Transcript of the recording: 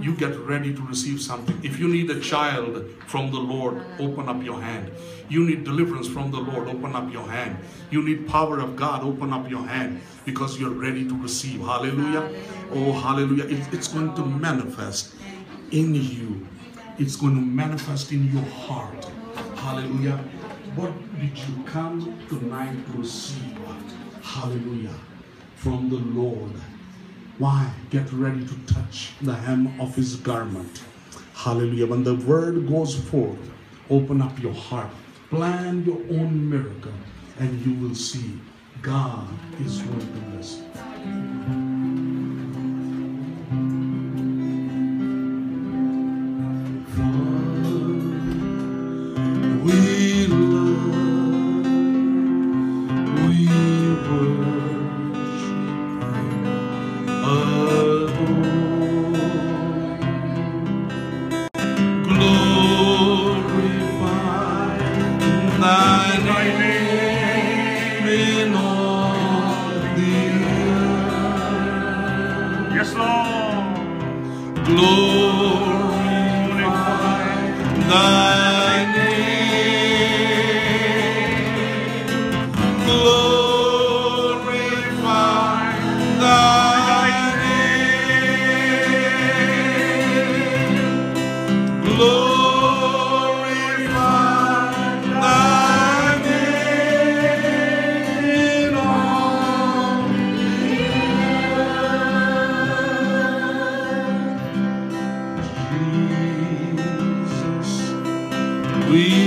you get ready to receive something. If you need a child from the Lord, open up your hand. You need deliverance from the Lord, open up your hand. You need power of God, open up your hand, because you're ready to receive. Hallelujah. Oh, hallelujah. It's going to manifest in you. It's going to manifest in your heart. Hallelujah. What did you come tonight to receive? Hallelujah. From the Lord. Why? Get ready to touch the hem of his garment. Hallelujah. When the word goes forth, open up your heart. Plan your own miracle, and you will see God is going to bless. We love, we worship, adore, glorify thy name in all the earth. Yes, Lord. Glorify thy name. Glorify thy name. Glorify thy name in all the earth. Jesus, we